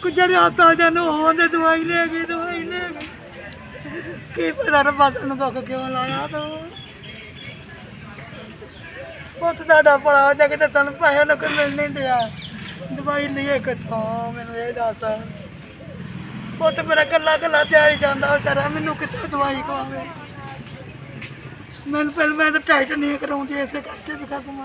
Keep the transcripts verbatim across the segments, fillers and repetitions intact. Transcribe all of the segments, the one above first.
कुछ हस्पताल जाने होने दवाई ले गई दवाई ले गई की पता रब्बा सानू दुख क्यों लाया तो पुत साडा बड़ा हो जाके तो सानू पैसे ना कोई मिल नहीं दिया दवाई लिए कितों मैनू ये दस पुत मेरा कला कला दिहाड़ी जाता बेचारा मैनू कितों दवाई खवावे मैनू पहले मैं तो टाइट नहीं कराउंदी इसे करके भी खसम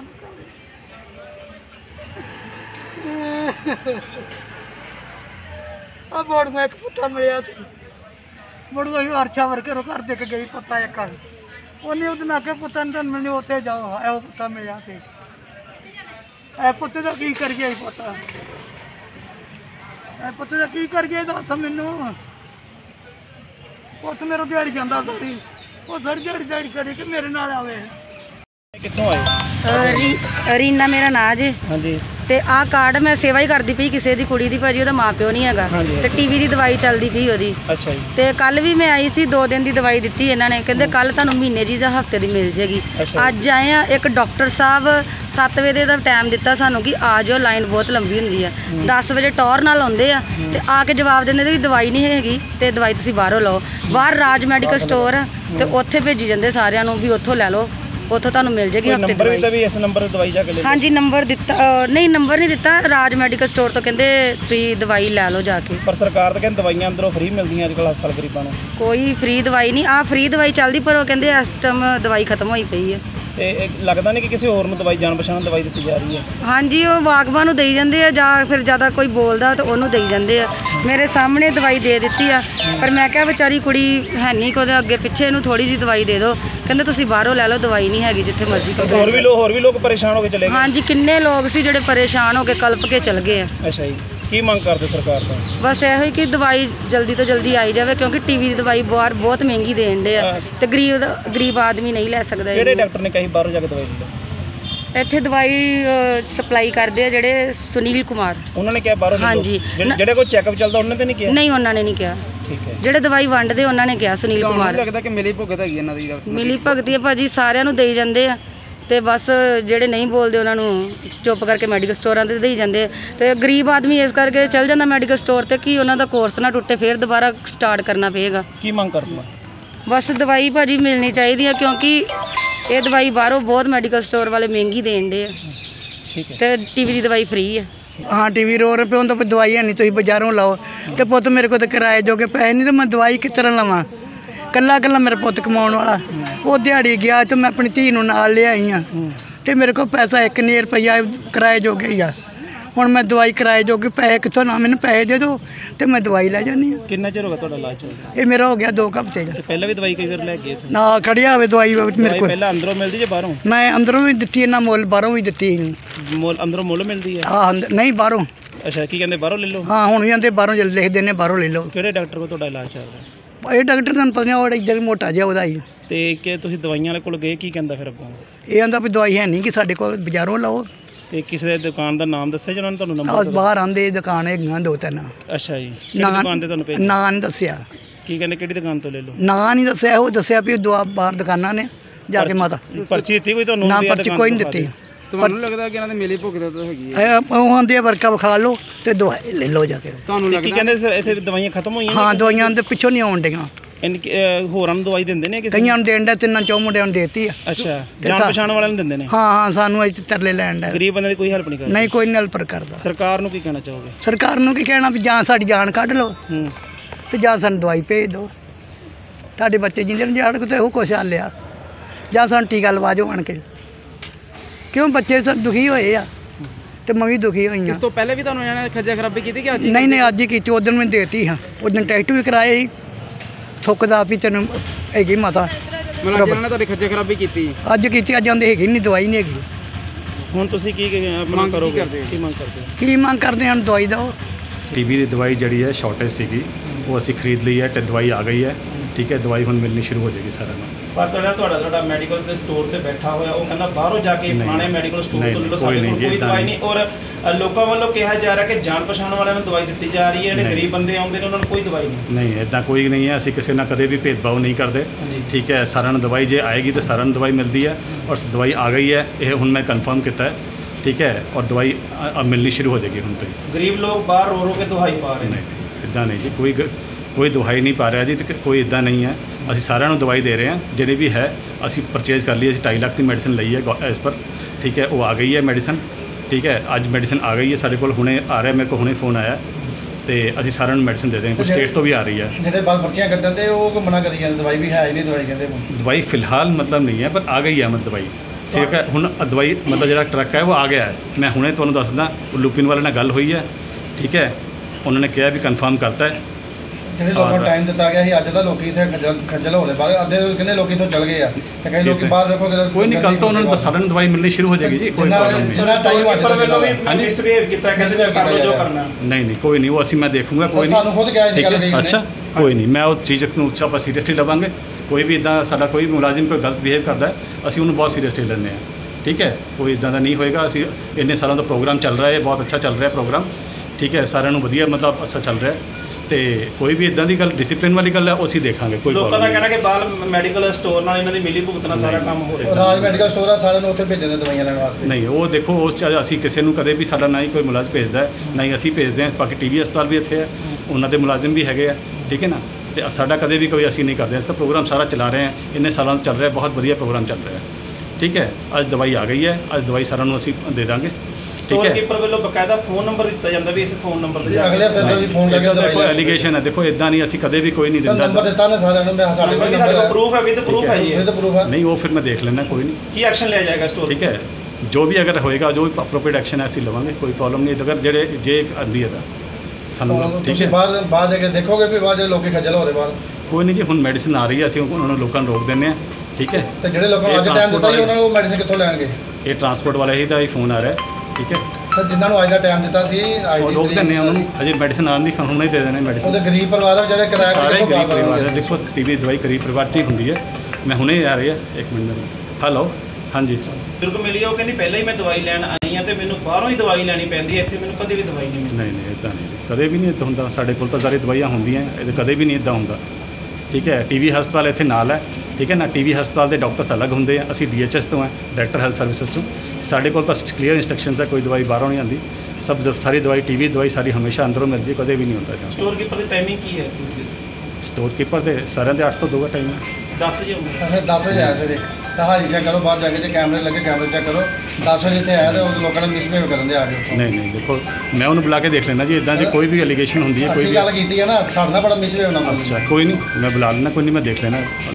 आ मोड़ में एक पुट्टा मिलिया मुड़ गई अर्छा वर्के घर दे के गई पुत्ता एक उन्हें उस आके पुत्ता ने मिलने उत्थे जाओ है वो पुत्ता मिलिया से ए पुत्ते का की करिए पुत्ता ए पुत्ते का की करिए दस मैनू पुत्त मेरा दिहाड़ी जाता सारी वो सारी दिहाड़ी दिहाड़ी करी कि मेरे नाल आवे कित्थों आए रीना मेरा ਨਾਂ ਜੇ ਹਾਂਜੀ ਤੇ ਆਹ ਕਾਰਡ ਮੈਂ ਸੇਵਾ ਹੀ ਕਰਦੀ ਪਈ ਕਿਸੇ ਦੀ ਕੁੜੀ ਦੀ ਭਾਜੀ ਉਹਦਾ ਮਾਂ ਪਿਓ ਨਹੀਂ ਹੈਗਾ ਤੇ ਟੀਵੀ ਦੀ ਦਵਾਈ ਚੱਲਦੀ ਪਈ ਉਹਦੀ ਅੱਛਾ ਜੀ ਤੇ ਕੱਲ ਵੀ ਮੈਂ ਆਈ ਸੀ ਦੋ ਦਿਨ ਦੀ ਦਵਾਈ ਦਿੱਤੀ ਇਹਨਾਂ ਨੇ ਕਹਿੰਦੇ ਕੱਲ ਤੁਹਾਨੂੰ ਮਹੀਨੇ ਦੀ ਜਾਂ ਹਫਤੇ ਦੀ ਮਿਲ ਜੇਗੀ ਅੱਜ ਆਏ ਆ ਇੱਕ ਡਾਕਟਰ ਸਾਹਿਬ ਸੱਤ ਵਜੇ ਦਾ ਟਾਈਮ ਦਿੱਤਾ ਸਾਨੂੰ ਕਿ ਆ ਜਾਓ ਲਾਈਨ ਬਹੁਤ ਲੰਬੀ ਹੁੰਦੀ ਆ ਦਸ ਵਜੇ ਟੌਰ ਨਾਲ ਆਉਂਦੇ ਆ ਤੇ ਆ ਕੇ ਜਵਾਬ ਦਿੰਦੇ ਵੀ ਦਵਾਈ ਨਹੀਂ ਹੈਗੀ ਤੇ ਦਵਾਈ ਤੁਸੀਂ ਬਾਹਰੋਂ ਲਓ ਬਾਹਰ ਰਾਜ ਮੈਡੀਕਲ ਸਟੋਰ ਆ ਤੇ ਉੱਥੇ ਭੇਜੀ ਜਾਂਦੇ ਸਾਰਿਆਂ ਨੂੰ ਵੀ ਉੱਥੋਂ ਲੈ ਲਓ ਉੱਥੋਂ ਤੁਹਾਨੂੰ ਮਿਲ ਜੇਗੀ ਹਫਤੇ ਨੰਬਰ ਵੀ ਤਾਂ ਵੀ ਇਸ ਨੰਬਰ ਤੇ ਦਵਾਈ ਜਾ ਕੇ ਲੈ ਲਓ ਹਾਂਜੀ ਨੰਬਰ ਦਿੱਤਾ ਨਹੀਂ ਨੰਬਰ ਨਹੀਂ ਦਿੱਤਾ ਰਾਜ ਮੈਡੀਕਲ ਸਟੋਰ ਤੋਂ ਕਹਿੰਦੇ ਤੁਸੀਂ ਦਵਾਈ ਲੈ ਲਓ ਜਾ ਕੇ ਪਰ ਸਰਕਾਰ ਤਾਂ ਕਹਿੰਦੀ ਦਵਾਈਆਂ ਅੰਦਰੋਂ ਫ੍ਰੀ ਮਿਲਦੀਆਂ ਅੱਜ ਕੱਲ੍ਹ ਹਸਪਤਾਲ ਗਰੀਬਾਂ ਨੂੰ ਕੋਈ ਫ੍ਰੀ ਦਵਾਈ ਨਹੀਂ ਆ ਫ੍ਰੀ ਦਵਾਈ ਚੱਲਦੀ ਪਰ ਉਹ ਕਹਿੰਦੇ ਇਸ ਟਾਈਮ ਦਵਾਈ ਖਤਮ ਹੋਈ ਪਈ ਹੈ ਤੇ ਇਹ ਲੱਗਦਾ ਨਹੀਂ ਕਿ ਕਿਸੇ ਹੋਰ ਨੂੰ ਦਵਾਈ ਜਾਣ ਪਛਾਣ ਦਵਾਈ ਦਿੱਤੀ ਜਾ ਰਹੀ ਹੈ ਹਾਂਜੀ ਉਹ ਵਾਕਬਾਂ ਨੂੰ ਦੇਈ ਜਾਂਦੇ ਆ ਜਾਂ ਫਿਰ ਜ਼ਿਆਦਾ ਕੋਈ ਬੋਲਦਾ ਤਾਂ ਉਹਨੂੰ ਦੇਈ ਜਾਂਦੇ ਆ ਮੇਰੇ ਸਾਹਮਣੇ ਦਵਾਈ ਦੇ ਦਿੱਤੀ ਆ ਪਰ ਮੈਂ ਕਿਹਾ ਵਿਚਾਰੀ ਕੁੜੀ ਹੈ ਨਹੀਂ ਕਿ ਉਹਦੇ ਅੱਗੇ ਪਿੱਛੇ ਇਹਨੂੰ ਥੋੜੀ ਜਿਹੀ ਦਵਾਈ ਦੇ ਦਿਓ ਕਹਿੰਦੇ ਤੁਸੀਂ ਬਾਹਰੋਂ ਲੈ ਲਓ ਦਵਾਈ ਨਹੀਂ ਹੈਗੀ ਜਿੱਥੇ ਮਰਜ਼ੀ ਹੋਰ ਵੀ ਲੋਕ ਹੋਰ ਵੀ ਲੋਕ ਪਰੇਸ਼ਾਨ ਹੋ ਕੇ ਚਲੇ ਗਏ ਹਾਂਜੀ ਕਿੰਨੇ ਲੋਕ ਸੀ ਜਿਹੜੇ ਪਰੇਸ਼ਾਨ ਹੋ ਕੇ ਕਲਪ ਕੇ ਚਲ ਗਏ ਆ ਅੱਛਾ ਜੀ ਕੀ ਮੰਗ ਕਰਦੇ ਸਰਕਾਰ ਤੋਂ ਬਸ ਇਹੋ ਹੀ ਕਿ ਦਵਾਈ ਜਲਦੀ ਤੋਂ ਜਲਦੀ ਆਈ ਜਾਵੇ ਕਿਉਂਕਿ ਟੀਵੀ ਦੀ ਦਵਾਈ ਬਾਹਰ ਬਹੁਤ ਮਹਿੰਗੀ ਦੇਣ ਦੇ ਆ ਤੇ ਗਰੀਬ ਗਰੀਬ ਆਦਮੀ ਨਹੀਂ ਲੈ ਸਕਦਾ ਕਿਹੜੇ ਡਾਕਟਰ ਨੇ ਕਹੀ ਬਾਹਰੋਂ ਜਾ ਕੇ ਦਵਾਈ ਲੈ ਲਓ ਇੱਥੇ ਦਵਾਈ ਸਪਲਾਈ ਕਰਦੇ ਆ ਜਿਹੜੇ ਸੁਨੀਲ ਕੁਮਾਰ ਉਹਨਾਂ ਨੇ ਕਿਹਾ ਬਾਹਰੋਂ ਲੈ ਲਓ ਹਾਂਜੀ ਜਿਹੜੇ ਕੋਈ ਚੈੱਕਅਪ ਚੱਲਦਾ ਉਹਨਾਂ ਨੇ ਨਹੀਂ ਕਿਹਾ ਨਹੀਂ ਉਹਨਾਂ ਨੇ ਨਹੀਂ ਕਿਹਾ ਠੀਕ ਹੈ ਜਿਹੜੇ ਦਵਾਈ ਵੰਡਦੇ ਉਹਨਾਂ ਨੇ ਕਿਹਾ ਸੁਨੀਲ ਕੁਮਾਰ ਲੱਗਦਾ ਕਿ ਮਿਲੀ ਭੁਗਤ ਹੈਗੀ ਇਹਨਾਂ ਦੀ ਮਿਲੀ ਭਗਤੀ ਆ ਭਾਜੀ ਸਾਰਿਆਂ ਨੂੰ ਦੇਈ ਜਾਂਦੇ ਆ ਤੇ ਬਸ ਜਿਹੜੇ ਨਹੀਂ ਬੋਲਦੇ ਉਹਨਾਂ ਨੂੰ ਚੁੱਪ ਕਰਕੇ ਮੈਡੀਕਲ ਸਟੋਰਾਂ ਤੇ ਦੇਈ ਜਾਂਦੇ ਆ ਤੇ ਗਰੀਬ ਆਦਮੀ ਇਸ ਕਰਕੇ ਚੱਲ ਜਾਂਦਾ ਮੈਡੀਕਲ ਸਟੋਰ ਤੇ ਕਿ ਉਹਨਾਂ ਦਾ ਕੋਰਸ ਨਾ ਟੁੱਟੇ ਫਿਰ ਦੁਬਾਰਾ ਸਟਾਰਟ ਕਰਨਾ ਪਏਗਾ ਕੀ ਮੰਗ ਕਰਦੇ ਬਸ ਦਵਾਈ ਭਾਜੀ ਮਿਲਣੀ ਚਾਹੀਦੀ ਆ ਕਿਉਂਕਿ ਇਹ ਦਵਾਈ ਬਾਹਰੋਂ ਬਹੁਤ ਮੈਡੀਕਲ ਸਟੋਰ ਵਾਲੇ ਮਹਿੰਗੀ ਦੇਣ ਦੇ ਆ ਠੀਕ ਹੈ ਤੇ ਟੀਵੀ ਦੀ ਦਵਾਈ ਫ੍ਰੀ ਆ हाँ टीवी रो रहे पे तो दवाई है नहीं तुम बाजारों लाओ तो पुत मेरे को तो किराए जोगे पैसे नहीं तो मैं दवाई किस तरह लवां कला कला मेरा पुत कमाने वाला वो दिहाड़ी गया तो मैं अपनी धी नूं नाल ले आई हाँ तो मेरे को पैसा एक नहीं रुपया किराए जोगे ही आ ਹੁਣ ਮੈਂ ਦਵਾਈ ਕਿਰਾਏ ਜੋਗੇ ਪੈਸੇ ਕਿੱਥੋਂ ਨਾ ਮੈਨੂੰ ਪੈਸੇ ਦੇ ਦਿਓ ਤੇ ਮੈਂ ਦਵਾਈ ਲੈ ਜਾਂਦੀ ਹਾਂ ਕਿੰਨਾ ਚਿਰ ਹੋ ਗਿਆ ਤੁਹਾਡਾ ਇਲਾਜ ਚੱਲਦਾ ਇਹ ਮੇਰਾ ਹੋ ਗਿਆ ਦੋ ਹਫ਼ਤੇ ਦਾ ਪਹਿਲਾਂ ਵੀ ਦਵਾਈ ਕਈ ਵਾਰ ਲੈ ਗਏ ਸੀ ਨਾ ਖੜਿਆ ਹੋਵੇ ਦਵਾਈ ਮੇਰੇ ਕੋਲ ਪਹਿਲਾਂ ਅੰਦਰੋਂ ਮਿਲਦੀ ਜੇ ਬਾਹਰੋਂ ਮੈਂ ਅੰਦਰੋਂ ਵੀ ਦਿੱਤੀ ਇਹਨਾਂ ਮੁੱਲ ਬਾਹਰੋਂ ਵੀ ਦਿੱਤੀ ਮੁੱਲ ਅੰਦਰੋਂ ਮੁੱਲ ਮਿਲਦੀ ਹੈ ਹਾਂ ਨਹੀਂ ਬਾਹਰੋਂ ਅੱਛਾ ਕੀ ਕਹਿੰਦੇ ਬਾਹਰੋਂ ਲੈ ਲਓ ਹਾਂ ਹੁਣ ਵੀ ਆਂਦੇ ਬਾਹਰੋਂ ਜਲ ਲਿਖਦੇ ਨੇ ਬਾਹਰੋਂ ਲੈ ਲਓ ਕਿਹੜੇ ਡਾਕਟਰ ਕੋਲ ਤੁਹਾਡਾ ਇਲਾਜ ਚੱਲ ਰਿਹਾ ਇਹ ਡਾਕਟਰ ਤੁਹਾਨੂੰ ਪਤਾ ਉਹ ਇੱਧਰ ਮੋਟਾ ਜਿਹਾ ਉਹਦਾ ਹੀ ਤੇ ਕਿ ਤੁਸੀਂ ਦਵਾਈਆਂ ਵਾਲੇ ਕੋਲ ਗਏ ਕੀ ਕਹਿੰਦਾ ਫਿਰ ਅੱਗੋਂ ਇਹ ਆਂਦਾ ਵੀ ਦਵਾਈ ਹੈ ਨਹੀਂ ਕਿ ਸਾਡੇ ਕੋਲ ਬਾਜ਼ਾਰੋਂ ਲਓ ਤੇ ਕਿਸੇ ਦੇ ਦੁਕਾਨ ਦਾ ਨਾਮ ਦੱਸਿਆ ਜਿਹਨਾਂ ਨੇ ਤੁਹਾਨੂੰ ਨੰਬਰ ਬਾਹਰ ਆਂਦੇ ਦੁਕਾਨ ਹੈਗੀਆਂ ਦੋ ਤਿੰਨ ਅੱਛਾ ਜੀ ਦੁਕਾਨ ਤੇ ਤੁਹਾਨੂੰ ਭੇਜ ਨਾਂ ਨਹੀਂ ਦੱਸਿਆ ਕੀ ਕਹਿੰਦੇ ਕਿਹੜੀ ਦੁਕਾਨ ਤੋਂ ਲੈ ਲਓ ਨਾਂ ਨਹੀਂ ਦੱਸਿਆ ਉਹ ਦੱਸਿਆ ਵੀ ਦੁਆ ਬਾਹਰ ਦੁਕਾਨਾਂ ਨੇ ਜਾ ਕੇ ਮਾਤਾ ਪਰਚੀ ਦਿੱਤੀ ਕੋਈ ਤੁਹਾਨੂੰ ਨਾ ਪਰਚੀ ਕੋਈ ਨਹੀਂ ਦਿੱਤੀ ਤੁਹਾਨੂੰ ਲੱਗਦਾ ਕਿ ਇਹਨਾਂ ਦੇ ਮੇਲੇ ਭੁਗਤ ਹੈਗੀ ਹੈ ਉਹ ਆਂਦੇ ਵਰਕਾ ਵਿਖਾ ਲਓ ਤੇ ਦਵਾਈ ਲੈ ਲਓ ਜਾ ਕੇ ਤੁਹਾਨੂੰ ਲੱਗਦਾ ਕੀ ਕਹਿੰਦੇ ਸਰ ਇੱਥੇ ਦਵਾਈਆਂ ਖਤਮ ਹੋਈਆਂ ਹਾਂ ਦਵਾਈਆਂ ਦੇ ਪਿੱਛੋਂ ਨਹੀਂ ਆਉਣ ਡੀਆਂ ਹੋਰਾਂ ਨੂੰ ਦਵਾਈ ਦਿੰਦੇ ਨੇ ਕਿਸੇ ਕਈਆਂ ਨੂੰ ਦੇਣ ਦਾ ਤਿੰਨਾਂ ਚੌ ਮੁੰਡਿਆਂ ਨੂੰ ਦੇਤੀ ਆ ਅੱਛਾ ਜਾਣ ਪਛਾਣ ਵਾਲਿਆਂ ਨੂੰ ਦਿੰਦੇ ਨੇ ਹਾਂ ਹਾਂ ਸਾਨੂੰ ਇੱਥੇ ਤਰਲੇ ਲੈਣ ਦਾ ਗਰੀਬ ਬੰਦੇ ਦੀ ਕੋਈ ਹੈਲਪ ਨਹੀਂ ਕਰਦਾ ਨਹੀਂ ਕੋਈ ਨਹੀਂ ਹੈਲਪ ਕਰਦਾ ਸਰਕਾਰ ਨੂੰ ਕੀ ਕਹਿਣਾ ਚਾਹੋਗੇ ਸਰਕਾਰ ਨੂੰ ਕੀ ਕਹਿਣਾ ਵੀ ਜਾਂ ਸਾਡੀ ਜਾਨ ਕੱਢ ਲਓ ਹੂੰ ਤੇ ਜਾਂ ਸਾਨੂੰ ਦਵਾਈ ਭੇਜ ਦਿਓ ਸਾਡੇ ਬੱਚੇ ਜਿੰਦੇ ਨੂੰ ਜਾਣ ਕਿਤੇ ਉਹ ਕੁਛ ਹਾਲ ਲਿਆ ਜਾਂ ਸਾਨੂੰ ਟੀਕਾ ਲਵਾ ਜਾਓ ਆਣ ਕੇ ਕਿਉਂ ਬੱਚੇ ਸਭ ਦੁਖੀ ਹੋਏ ਆ ਤੇ ਮੈਂ ਵੀ ਦੁਖੀ ਹੋਈ ਹਾਂ ਇਸ ਤੋਂ ਪਹਿਲੇ ਵੀ ਤੁਹਾਨੂੰ ਇਹਨਾਂ ਨੇ ਖੱਜਾ ਖਰਾਬੀ ਕੀਤੀ ਕਿ ਅੱਜ ਨਹੀਂ ਨਹੀਂ ਅੱਜ ਹੀ ਕੀਤੀ ਉਦੋਂ ਮੈਂ ਦੇਤੀ ਹਾਂ ਉਦੋਂ ਟੈਸਟ ਵੀ ਕਰਾਏ ਸੀ ਥੁੱਕਦਾ ਵੀ ਤੈਨੂੰ ਹੈਗੀ ਮਾਤਾ ਮਤਲਬ ਇਹਨਾਂ ਨੇ ਤੁਹਾਡੀ ਖੱਜਾ ਖਰਾਬੀ ਕੀਤੀ ਅੱਜ ਕੀਤੀ ਅੱਜ ਆਉਂਦੇ ਹੈਗੀ ਨਹੀਂ ਦਵਾਈ ਨਹੀਂ ਹੈਗੀ ਹੁਣ ਤੁਸੀਂ ਕੀ ਮੰਗ ਕਰੋਗੇ ਕੀ ਮੰਗ ਕਰਦੇ ਕੀ ਮੰਗ ਕਰਦੇ ਹਨ ਦਵਾਈ ਦਿਓ टीबी की दवाई जड़ी है शॉर्टेज सी वो असी खरीद ली है तो दवाई आ गई है ठीक है दवाई हम मिलनी शुरू हो जाएगी सारा ਪਰ ਤੁਹਾਡਾ ਤੁਹਾਡਾ ਤੁਹਾਡਾ ਮੈਡੀਕਲ ਦੇ ਸਟੋਰ ਤੇ ਬੈਠਾ ਹੋਇਆ ਉਹ ਕਹਿੰਦਾ ਬਾਹਰੋਂ ਜਾ ਕੇ ਨਹੀਂ, ਪੁਰਾਣੇ ਮੈਡੀਕਲ ਸਟੋਰ ਨਹੀਂ, ਤੋਂ ਲੈ ਲਓ, ਕੋਈ ਸਾਡੇ ਨਹੀਂ ਕੋਲ ਜੀ, ਕੋਈ ਏਦਾਂ ਦਵਾਈ ਨਹੀਂ। ਨਹੀਂ। ਔਰ ਅ, ਲੋਕਾਂ ਵੱਲੋਂ ਕਿਹਾ ਜਾ ਰਿਹਾ ਕਿ ਜਾਣ ਪਛਾਣ ਵਾਲਿਆਂ ਨੂੰ ਦਵਾਈ ਦਿੱਤੀ ਜਾ ਰਹੀ ਹੈ, ਜਿਹੜੇ ਨਹੀਂ। ਗਰੀਬ ਬੰਦੇ ਆਉਂਦੇ ਨੇ ਉਹਨਾਂ ਨੂੰ ਕੋਈ ਦਵਾਈ ਨਹੀਂ। ਨਹੀਂ ਇੱਦਾਂ ਕੋਈ ਨਹੀਂ ਹੈ, ਅਸੀਂ ਕਿਸੇ ਨਾਲ ਕਦੇ ਵੀ ਭੇਦਭਾਵ ਨਹੀਂ ਕਰਦੇ। ਹਾਂਜੀ। ਠੀਕ ਹੈ, ਸਾਰਿਆਂ ਨੂੰ ਦਵਾਈ ਜੇ ਆਏਗੀ ਤਾਂ ਸਾਰਿਆਂ ਨੂੰ ਦਵਾਈ ਮਿਲਦੀ ਹੈ ਔਰ ਦਵਾਈ ਆ ਗਈ ਹੈ, ਇਹ ਹੁਣ ਮੈਂ ਕਨਫਰਮ ਕੀਤਾ ਹੈ। ਠੀਕ ਹੈ, ਔਰ ਦਵਾਈ ਅ- ਅ ਮਿਲਣੀ ਸ਼ੁਰੂ ਹੋ ਜਾਏਗੀ ਹੁਣ ਤੋਂ ਹੀ। ਗਰੀਬ ਲੋਕ ਬਾਹਰ ਰੋ ਰੋ ਕੇ ਦਵਾਈ ਪਾ ਰਹੇ ਨੇ। ਨਹੀਂ ਇੱਦਾਂ ਨਹੀਂ ਜੀ, ਕੋਈ ਗ- ਕੋਈ ਦਵਾਈ ਨਹੀਂ ਪਾ ਰਿਹਾ ਜੀ, ਤੇ ਕੋਈ ਇੱਦਾਂ ਨਹੀਂ ਹੈ। ਅਸੀਂ ਸਾਰਿਆਂ ਨੂੰ ਦਵਾਈ ਦੇ ਰਹੇ ਹਾਂ, ਜਿਹੜੇ ਵੀ ਹੈ ਅਸੀਂ ਪਰਚੇਜ਼ ਕਰ ਲਈ। ਅਸੀਂ ਢਾਈ ਲੱਖ ਦੀ ਮੈਡੀਸਨ ਲਈ ਹੈ ਐਸ ਪਰ। ਠੀਕ ਹੈ, ਉਹ ਆ ਗਈ ਹੈ ਮੈਡੀਸਨ। ਠੀਕ ਹੈ, ਅੱਜ ਮੈਡੀਸਨ ਆ ਗਈ ਹੈ ਸਾਡੇ ਕੋਲ, ਹੁਣੇ ਆ ਰਿਹਾ, ਮੇਰੇ ਕੋਲ ਹੁਣੇ ਫੋਨ ਆਇਆ ਤੇ ਅਸੀਂ ਸਾਰਿਆਂ ਨੂੰ ਮੈਡੀਸਨ ਦੇ ਦੇਂਗੇ। ਕੁਝ ਸਟੇਟ ਤੋਂ ਵੀ ਆ ਰਹੀ ਹੈ ਜਿਹੜੇ ਬਾਲ ਪਰਚੀਆਂ ਕੱਢਣ ਤੇ ਉਹ ਕੋ ਮਨਾ ਕਰੀ ਜਾਂਦੇ, ਦਵਾਈ ਵੀ ਹੈ ਹੀ ਨਹੀਂ, ਦਵਾਈ ਕਹਿੰਦੇ ਦਵਾਈ ਫਿਲਹਾਲ ਮਤਲਬ ਨਹੀਂ ਹੈ, ਪਰ ਆ ਗਈ ਹੈ ਮਤਲਬ ਦਵਾਈ। ਠੀਕ ਹੈ, ਹੁਣ ਦਵਾਈ ਮਤਲਬ ਜਿਹੜਾ ਟਰੱਕ ਹੈ ਉਹ ਆ ਗਿਆ ਹੈ। ਮੈਂ ਹੁਣੇ ਤੁਹਾਨੂੰ ਦੱਸਦਾ, ਉਹ ਲੁਪਿਨ ਵਾਲੇ ਨਾਲ ਗੱਲ ਹੋਈ ਹੈ। ਠੀਕ ਹੈ, ਉਹਨਾਂ ਨੇ ਕਿਹਾ ਵੀ ਕਨਫਰਮ ਕਰਤਾ ਹੈ। ਜਿਹੜੇ ਲੋਕਾਂ ਨੂੰ ਔਰ- ਟਾਈਮ ਦਿੱਤਾ ਗਿਆ ਸੀ, ਅੱਜ ਦਾ ਲੋਕੀ ਇੱਥੇ ਖੱਜਲ ਖੱਜਲ ਹੋ ਰਹੇ ਬਾਹਰ, ਅੱਧੇ ਕਿੰਨੇ ਲੋਕੀ ਇੱਥੋਂ ਚਲ ਗਏ ਆ ਤੇ ਕਈ ਲੋਕੀ ਬਾਹਰ ਦੇਖੋ ਕਿਤੇ ਕੋਈ ਨਹੀਂ, ਕੱਲ ਤੋਂ ਉਹਨਾਂ ਨੂੰ ਤਾਂ ਸਾਰਿਆਂ ਨੂੰ ਦਵਾਈ ਮਿਲਣੀ ਸ਼ੁਰੂ ਹੋ ਜਾਏਗੀ ਜੀ, ਕੋਈ ਜਿੰਨਾ- ਪ੍ਰੋਬਲਮ ਨਹੀਂ। ਜਿੰਨਾ ਟਾਈਮ ਅੱਜ ਪਰ ਮੈਨੂੰ ਵੀ ਦਾ ਮਿਸਬਿਹੇਵ ਕੀਤਾ, ਕਹਿੰਦੇ ਜੋ ਕਰ ਲਓ ਜੋ ਕਰਨਾ। ਨਹੀਂ ਨਹੀਂ ਕੋਈ ਨਹੀਂ, ਉਹ ਅਸੀਂ ਮੈਂ ਦੇਖੂੰਗਾ, ਕੋਈ ਨਹੀਂ। ਸਾਨੂੰ ਖੁਦ ਕਿਹਾ ਠੀਕ ਨਿਕਲ ਗਈ ਹੈ, ਅੱਛਾ ਕੋਈ ਨਹੀਂ, ਮੈਂ ਉਹ ਚੀਜ਼ ਨੂੰ ਅੱਛਾ ਆਪਾਂ ਸੀਰੀਅਸਲੀ ਲਵਾਂਗੇ। ਕੋਈ ਵੀ ਇਦਾਂ ਸਾਡਾ ਕੋਈ ਵੀ ਮੁਲਾਜ਼ਮ ਕੋਈ ਗਲਤ ਬਿਹੇਵ ਕਰਦਾ ਹੈ, ਅਸੀਂ ਉਹਨੂੰ ਬਹੁਤ ਸੀਰੀਅਸਲੀ ਲੈਂਦੇ ਹਾਂ। ਠੀਕ ਹੈ, ਕੋਈ ਇਦਾਂ ਦਾ ਨਹੀਂ ਹੋਏਗਾ। ਅਸੀਂ ਇੰਨੇ ਸਾਲਾਂ ਦਾ ਪ੍ਰੋਗਰਾਮ ਚੱਲ ਰਿਹਾ ਹੈ, ਬਹੁਤ ਅੱਛਾ ਚੱਲ ਰਿਹਾ ਪ੍ਰੋਗਰਾਮ। ਠੀਕ ਹੈ, ਸਾਰਿਆਂ ਨੂੰ ਵਧੀਆ ਮਤਲਬ ਅੱਛਾ ਚੱਲ ਰਿਹਾ ਤੇ ਕੋਈ ਵੀ ਇਦਾਂ ਦੀ ਗੱਲ ਡਿਸਪਲਿਨ ਵਾਲੀ ਗੱਲ ਹੈ ਉਹ ਅਸੀਂ ਦੇਖਾਂਗੇ। ਕੋਈ ਲੋਕਾਂ ਦਾ problem ਕਹਿਣਾ ਕਿ ਬਾਲ ਮੈਡੀਕਲ ਸਟੋਰ ਨਾਲ ਇਹਨਾਂ ਦੀ ਮਿਲੀ ਭੁਗਤ ਨਾਲ ਸਾਰਾ ਕੰਮ ਹੋ ਰਿਹਾ। ਰਾਜ ਮੈਡੀਕਲ ਸਟੋਰ ਆ, ਸਾਰਿਆਂ ਨੂੰ ਉੱਥੇ ਭੇਜਣ ਦੇ ਦਵਾਈਆਂ ਲੈਣ ਵਾਸਤੇ। ਨਹੀਂ, ਉਹ ਦੇਖੋ ਉਸ 'ਚ ਅਸੀਂ ਕਿਸੇ ਨੂੰ ਕਦੇ ਵੀ ਸਾਡਾ ਨਾ ਹੀ ਕੋਈ ਮੁਲਾਜ਼ਮ ਭੇਜਦਾ ਹੈ, ਨਾ ਹੀ ਅਸੀਂ ਭੇਜਦੇ ਹਾਂ। ਬਾਕੀ ਟੀ ਵੀ ਹਸਪਤਾਲ ਵੀ ਇੱਥੇ ਹੈ, ਉਹਨਾਂ ਦੇ ਮੁਲਾਜ਼ਮ ਵੀ ਹੈਗੇ ਆ। ਠੀਕ ਹੈ ਨਾ, ਤੇ ਸਾਡਾ ਕਦੇ ਵੀ ਕੋਈ ਅਸੀਂ ਨਹੀਂ ਕਰਦੇ। ਅਸੀਂ ਤਾਂ ਪ੍ਰੋਗਰਾਮ ਸਾਰਾ ਚਲਾ ਰਹੇ ਹਾਂ, ਇੰਨੇ ਸਾਲਾਂ ਤੋਂ ਚੱਲ ਰਿਹਾ, ਬਹੁਤ ਵਧੀਆ ਪ੍ਰੋਗਰਾਮ ਚੱਲ ਰਿਹਾ। ਠੀਕ ਹੈ, ਅੱਜ ਦਵਾਈ ਆ ਗਈ ਹੈ, ਅੱਜ ਦਵਾਈ ਸਾਰਿਆਂ ਨੂੰ ਅਸੀਂ ਦੇ ਦਾਂਗੇ। ਠੀਕ ਸਟੋਰ ਹੈ, ਕੀਪਰ ਵੱਲੋਂ ਬਕਾਇਦਾ ਫੋਨ ਨੰਬਰ ਦਿੱਤਾ ਜਾਂਦਾ ਵੀ ਇਸ ਫੋਨ ਨੰਬਰ ਤੇ ਜੀ, ਅਗਲੇ ਹਫ਼ਤੇ ਤੋਂ ਅਸੀਂ ਫੋਨ ਕਰਕੇ ਇੱਦਾਂ ਦਾ ਦਵਾਈ ਕੋਈ ਲੈ ਐਲੀਗੇਸ਼ਨ ਹੈ, ਦੇਖੋ ਇਦਾਂ ਨਹੀਂ, ਅਸੀਂ ਕਦੇ ਵੀ ਕੋਈ ਨਹੀਂ ਸਰ ਨੰਬਰ ਦਿੰਦਾ। ਦਿੱਤਾ ਨੇ ਸਾਰਿਆਂ ਨੂੰ, ਮੈਂ ਸਾਡੇ ਕੋਲ ਸਾਡੇ ਕੋਲ ਨੰਬਰ ਪ੍ਰੂਫ ਹੈ, ਵਿਦ ਪ੍ਰੂਫ ਹੈ ਜੀ ਇਹ ਇਹ। ਤਾਂ ਪ੍ਰੂਫ ਹੈ। ਨਹੀਂ, ਉਹ ਫਿਰ ਮੈਂ ਦੇਖ ਲੈਣਾ, ਕੋਈ ਨਹੀਂ। ਕੀ ਐਕਸ਼ਨ ਲਿਆ ਜਾਏਗਾ ਸਟੋਰ? ਠੀਕ ਹੈ, ਜੋ ਵੀ ਅਗਰ ਹੋਏਗਾ, ਜੋ ਵੀ ਅਪਰੋਪਰੀਏਟ ਐਕਸ਼ਨ ਹੈ ਅਸੀਂ ਲਵਾਂਗੇ, ਕੋਈ ਪ੍ਰੋਬਲਮ ਨਹੀਂ। ਅਗਰ ਜਿਹੜੇ ਜੇ ਆਂਦੀ ਹੈ ਤਾਂ ਸਾਨੂੰ ਠੀਕ ਤੁਸੀਂ ਹੈ, ਬਾਹਰ ਬਾਹਰ ਜਾ ਕੇ ਦੇਖੋਗੇ ਵੀ ਬਾਹਰ ਜਿਹੜੇ ਲੋਕੀ ਖੱਜਲ ਹੋ ਰਹੇ ਬਾਹਰ, ਕੋਈ ਨਹੀਂ ਜੀ। ਹੁਣ ਮੈਡੀਸਨ ਆ ਰਹੀ ਹੈ, ਅਸੀਂ ਉਹਨਾਂ ਨੂੰ ਲੋਕਾਂ ਨੂੰ ਰੋਕ ਦਿੰਦੇ ਹਾਂ। ਠੀਕ ਹੈ, ਤੇ ਜਿਹੜੇ ਲੋਕਾਂ ਨੂੰ ਇਹ ਅੱਜ ਟਾਈਮ transport ਦਿੱਤਾ ਸੀ ਵਾਲੇ- ਉਹਨਾਂ ਨੂੰ ਮੈਡੀਸਿਨ ਕਿੱਥੋਂ ਲੈਣਗੇ? ਇਹ ਟਰਾਂਸਪੋਰਟ ਵਾਲੇ ਹੀ ਦਾ ਹੀ ਫੋਨ ਆ ਰਿਹਾ। ਠੀਕ ਹੈ, ਤੇ ਜਿਨ੍ਹਾਂ ਨੂੰ ਅੱਜ ਦਾ ਟਾਈਮ ਦਿੱਤਾ ਸੀ ਅੱਜ ਉਹ ਦੀ ਰੋਕ ਤਰੀਕ ਦਿੰਦੇ ਹਾਂ ਉਹਨਾਂ ਨੂੰ। ਅਜੇ ਮੈਡੀਸਨ ਆਉਣ ਦੀ ਹੁਣੇ ਹੀ ਦੇ ਦੇਣੇ ਮੈਡੀਸਨ। ਉਹਦੇ ਗਰੀਬ ਪਰਿਵਾਰ ਆ ਵਿਚਾਰੇ ਕਿਰਾਇਆ ਸਾਰੇ ਕਿੱਥੋਂ ਗਰੀਬ ਬਾਹਰ ਪਰਿਵਾਰ ਹੈ। ਕਰਨਗੇ? ਦੇਖੋ ਟੀਵੀ ਦਵਾਈ ਗਰੀਬ ਪਰਿਵਾਰ 'ਚ ਹੀ ਹੁੰਦੀ ਹੈ। ਮੈਂ ਹੁਣੇ ਆ ਰਹੀ ਹੈ, ਇੱਕ ਮਿੰਟ ਮੈਨੂੰ। ਹੈਲੋ, ਹਾਂਜੀ। ਬਜ਼ੁਰਗ ਮਿਲੀ ਆ, ਉਹ ਕਹਿੰਦੀ ਪਹਿਲਾਂ ਹੀ ਮੈਂ ਦਵਾਈ ਲੈਣ ਆਈ ਹਾਂ ਤੇ ਮੈਨੂੰ ਬਾਹਰੋਂ ਹੀ ਦਵਾਈ ਲੈਣੀ ਪੈਂਦੀ ਹੈ, ਇੱਥੇ ਮੈਨੂੰ ਕਦੇ ਵੀ ਦਵਾਈ ਨਹੀਂ ਮਿਲਦੀ। ਨਹੀਂ ਨਹੀਂ, ਇੱਦਾਂ ਨਹੀਂ ਜੀ, ਕਦੇ ਵੀ ਨਹੀਂ ਇੱਦਾਂ ਹੁੰਦਾ। ਸਾਡੇ ਕੋਲ ਤਾਂ ਸਾਰੀ ਦਵਾਈਆਂ ਹੁੰਦੀਆਂ, ਇਹ ਕਦੇ ਵੀ ਨਹੀਂ ਇੱਦਾਂ ਹੁੰਦਾ। ਠੀਕ ਹੈ, ਟੀਵੀ ਹਸਪਤਾਲ ਇੱਥੇ ਨਾਲ ਹੈ। ਠੀਕ ਹੈ ਨਾ, ਟੀਵੀ ਹਸਪਤਾਲ ਦੇ ਡਾਕਟਰਸ ਅਲੱਗ ਹੁੰਦੇ ਆ, ਅਸੀਂ ਡੀ ਐਚ ਐਸ ਤੋਂ ਹਾਂ, ਡਾਇਰੈਕਟਰ ਹੈਲਥ ਸਰਵਿਸਿਜ਼ ਤੋਂ। ਸਾਡੇ ਕੋਲ ਤਾਂ ਕਲੀਅਰ ਇੰਸਟਰਕਸ਼ਨਸ ਹੈ, ਕੋਈ ਦਵਾਈ ਬਾਹਰੋਂ ਨਹੀਂ ਆਉਂਦੀ। ਸਭ ਦ- ਸਾਰੀ ਦਵਾਈ ਟੀਵੀ ਦਵਾਈ ਸਾਰੀ ਹਮੇਸ਼ਾ ਅੰਦਰੋਂ ਮਿਲਦੀ ਹੈ, ਕਦੇ ਵੀ ਨਹੀਂ ਹੁੰਦਾ ਇੱਦਾਂ। ਸਟੋਰ ਕੀਪਰ ਦੀ ਟਾਈਮਿੰਗ ਕੀ ਹੈ? ਸਟੋਰ ਕੀਪਰ ਦੇ ਸਾਰਿਆਂ ਦੇ ਅੱਠ ਤੋਂ ਦੋ ਦਾ ਟਾਈਮ ਹੈ। ਦਸ ਵਜੇ ਆਉਂਦਾ। ਅੱਛਾ ਦਸ ਵਜੇ ਆਇਆ ਸਵੇਰੇ, ਤਾਂ ਹਾਜ਼ਰੀ ਚੈੱਕ ਕਰੋ ਬਾਹਰ ਜਾ ਕੇ, ਜੇ ਕੈਮਰੇ ਲੱਗੇ ਕੈਮਰੇ ਚੈੱਕ ਕਰੋ। ਦਸ ਵਜੇ ਇੱਥੇ ਆਇਆ ਤੇ ਉਹ ਲੋਕਾਂ ਨੇ ਮਿਸਬਿਹੇਵ ਕਰਨ ਦੇ ਆ ਕੇ ਉੱਥੋਂ। ਨਹੀਂ ਨਹੀਂ, ਦੇਖੋ ਮੈਂ ਉਹਨੂੰ ਬੁਲਾ ਕੇ ਦੇਖ ਲੈਣਾ ਜੀ, ਇੱਦਾਂ ਜੇ ਕੋਈ ਵੀ ਐਲੀਗੇਸ਼ਨ ਹੁੰਦੀ ਹੈ ਕੋਈ ਅਸੀਂ ਵੀ। ਗੱਲ ਕੀਤੀ ਹੈ ਨਾ, ਸਾਡੇ ਨਾਲ ਬੜਾ ਮਿਸਬਿਹੇਵ ਨਾ ਕਰੋ। ਅੱਛਾ ਕੋਈ ਨਹੀਂ, ਮੈਂ ਬੁਲਾ ਲੈਣਾ, ਕੋਈ ਨਹੀਂ, ਮੈਂ ਦੇਖ ਲੈਣਾ।